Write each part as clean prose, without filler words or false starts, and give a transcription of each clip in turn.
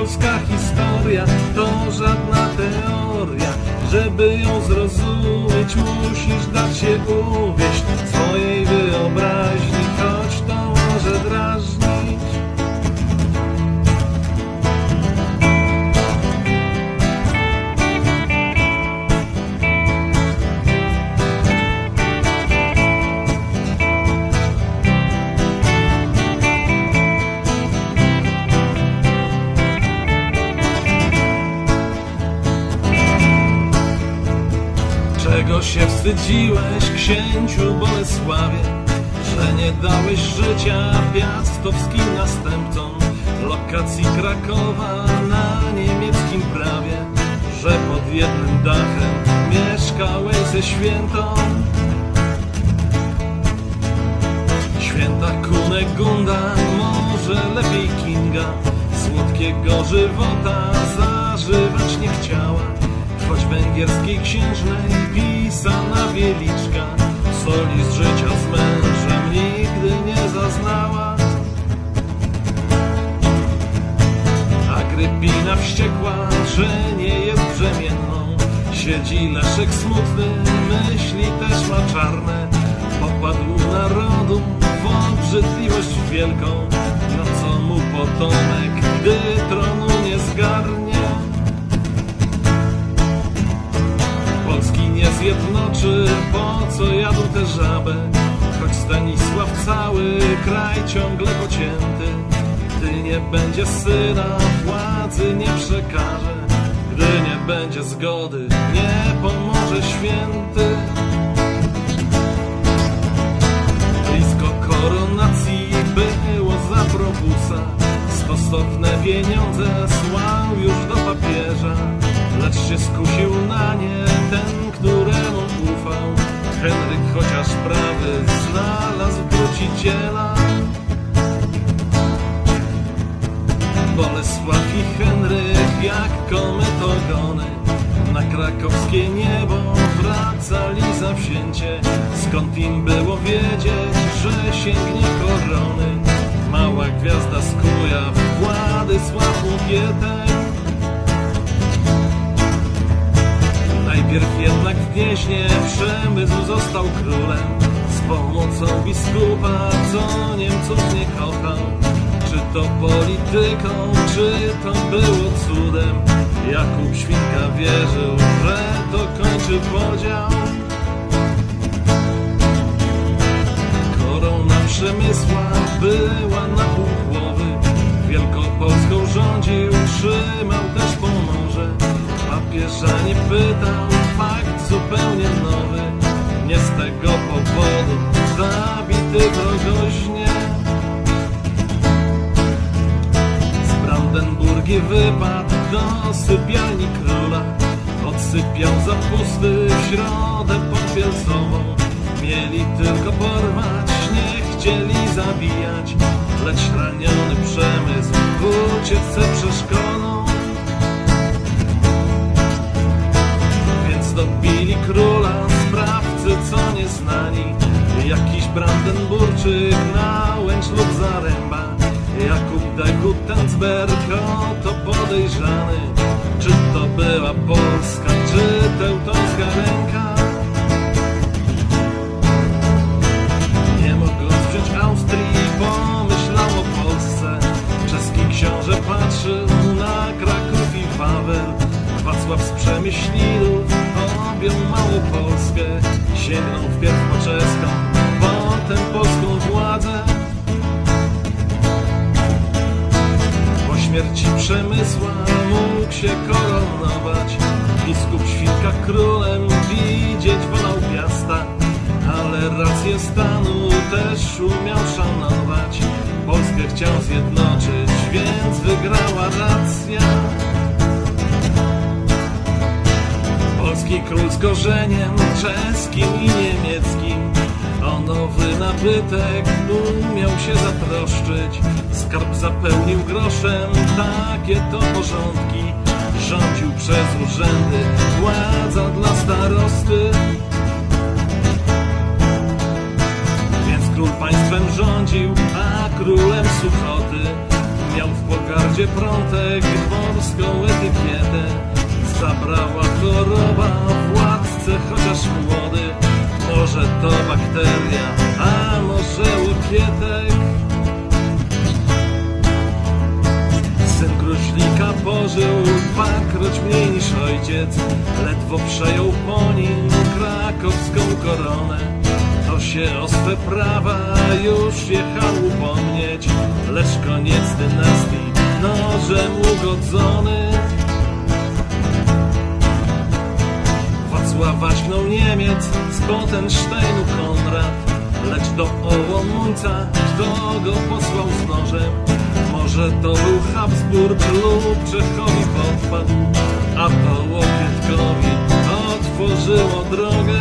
polska historia to żadna teoria. Żeby ją zrozumieć, musisz dać się uwieść swojej wyobraźni, choć to może drażnić. Czego się wstydziłeś, księciu Bolesławie, że nie dałeś życia piastowskim następcom, lokacji Krakowa na niemieckim prawie, że pod jednym dachem mieszkałeś ze świętą? Święta Kunegunda, może lepiej Kinga, słodkiego żywota zażywać nie chciała, choć węgierskiej księżnej pisana wieliczka soli z życia z mężem nigdy nie zaznała. Agrypina wściekła, że nie jest brzemienną, siedzi Leszek smutny, myśli też ma czarne. Popadł narodu w obrzydliwość wielką, na co mu potomek, gdy tronu nie zgarnie. Polski nie zjednoczy, po co jadą tę żabę, choć Stanisław cały kraj ciągle pocięty. Gdy nie będzie syna, władzy nie przekaże, gdy nie będzie zgody, nie pomoże święty. Blisko koronacji było za Probusa, stosowne pieniądze słał już do papieża, lecz się skusił na nie ten, któremu ufał. Henryk chociaż prawy znalazł truciciela. Bolesław i Henryk jak kometogony na krakowskie niebo wracali zawzięcie. Skąd im było wiedzieć, że sięgnie korony mała gwiazda z Kujaw, Władysław Łokietek. Najpierw jednak w Gnieźnie Przemysł został królem z pomocą biskupa, co Niemców nie kochał. Czy to polityką, czy to było cudem, Jakub Świnka wierzył, że to kończy podział. Korona Przemysła była na pół głowy, Wielkopolską rządził, trzymał też Pomorze. Papieża nie pytał, fakt zupełnie nowy, nie z tego powodu zabity w Rogoźnie. Z Brandenburgii wypadł do sypialni króla, odsypiał zapusty w środę popielcową. Mieli tylko porwać, nie chcieli zabijać, lecz raniony Przemysł w ucieczce przeszkodą. Więc dobili króla sprawcy, co nieznani, jakiś Brandenburczyk na Łęcz lub Zaręba. Jakub de Guttensberg, oto podejrzany. Czy to była Polska, czy teutowska ręka? Nie mogąc wziąć Austrii, pomyślał o Polsce. Czeski książę patrzył na Kraków i Wawel. Wacław z Przemyślinów objął Małopolskę. Sięgnął wpierw po czeską, potem polską władzę. Po śmierci Przemysła mógł się koronować. Biskup Świnka królem widzieć wolał Piasta, ale rację stanu też umiał szanować. Polskę chciał zjednoczyć, więc wygrała racja. Polski król z korzeniem czeskim i niemieckim o nowy nabytek umiał się zatroszczyć. Skarb zapełnił groszem, takie to porządki. Rządził przez urzędy, władza dla starosty. Więc król państwem rządził, a królem Suchoty miał w pogardzie prątek dworską etykietę. Zabrała choroba władcę, chociaż młody. Może to bakteria, a może łokietek. Syn gruźlika pożył dwakroć mniej niż ojciec. Ledwo przejął po nim krakowską koronę. To się o swe prawa już jechał upomnieć, lecz koniec dynastii nożem ugodzony. Wacława źgnął Niemiec, z Botensteinu Konrad, lecz do Ołomuńca kto go posłał z nożem? Może to był Habsburg lub Czechowi podpadł, a to Łokietkowi otworzyło drogę.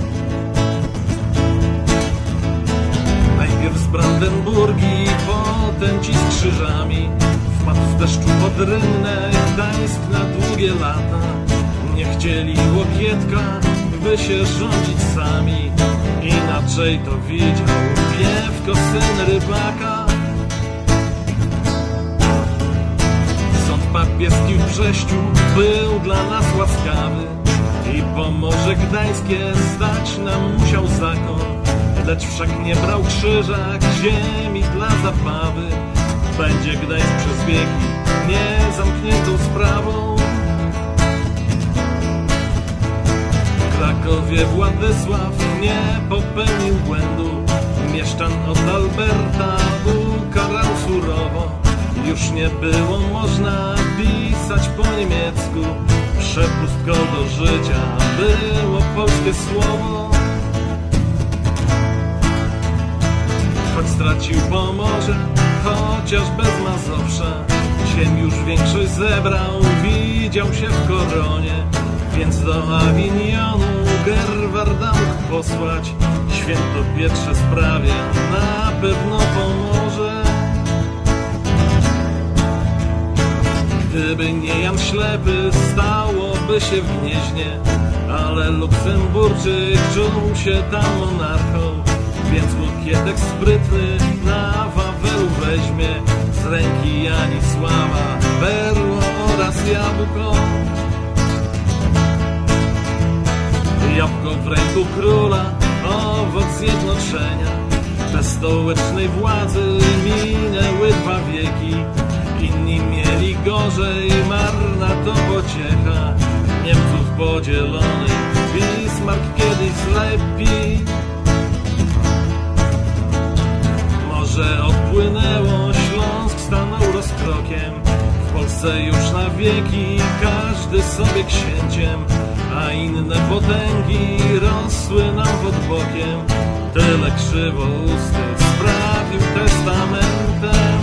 Najpierw z Brandenburgii, potem ci z krzyżami. Wpadł w deszczu pod Rynnę, Gdańsk na długie lata. Nie chcieli Łokietka, by się rządzić sami. Inaczej to widział Piewko, syn rybaka. Sąd papieski w Brześciu był dla nas łaskawy i Pomorze Gdańskie zdać nam musiał zakon. Lecz wszak nie brał krzyżak ziemi dla zabawy. Będzie Gdańsk przez wieki niezamkniętą sprawą. W Krakowie Władysław nie popełnił błędu. Mieszczan od Alberta ukarał surowo. Już nie było można pisać po niemiecku. Przepustką do życia było polskie słowo. Choć stracił Pomorze, chociaż bez Mazowsza, ziem już większość zebrał, widział się w koronie. Więc do Awinionu Gerwarda mógł posłać. Święto Pietrze sprawia, na pewno pomoże. Gdyby nie Jan Ślepy, stałoby się w Gnieźnie, ale Luksemburczyk czuł się tam monarchą. Więc Łokietek sprytny na Wawelu weźmie z ręki Janisława berło oraz jabłko. Jabłko w ręku króla, owoc zjednoczenia. Bez stołecznej władzy minęły 2 wieki. Inni mieli gorzej, marna to pociecha. Niemców podzielony, Bismarck kiedyś zlepi. Morze odpłynęło, Śląsk stanął rozkrokiem. W Polsce już na wieki każdy sobie księciem, a inne potęgi rosły nam pod bokiem. Tyle krzywousty sprawił testamentem.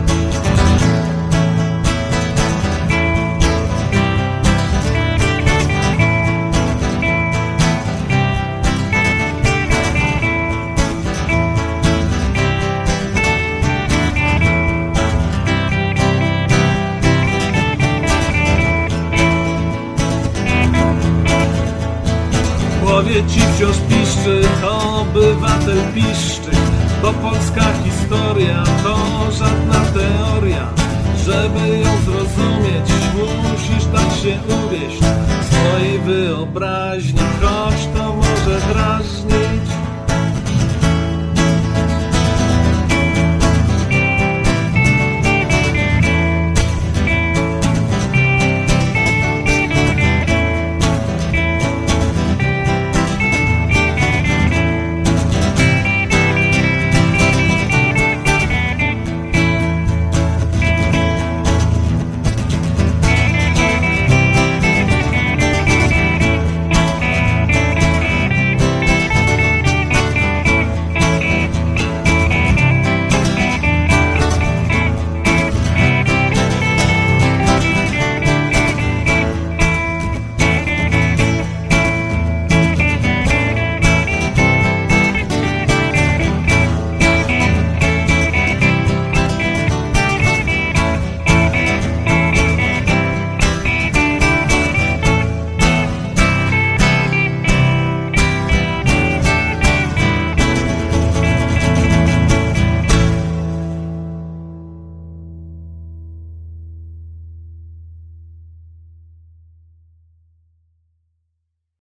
Głowie ci wciąż piszczy, obywatel piszczy, bo polska historia to żadna teoria. Żeby ją zrozumieć,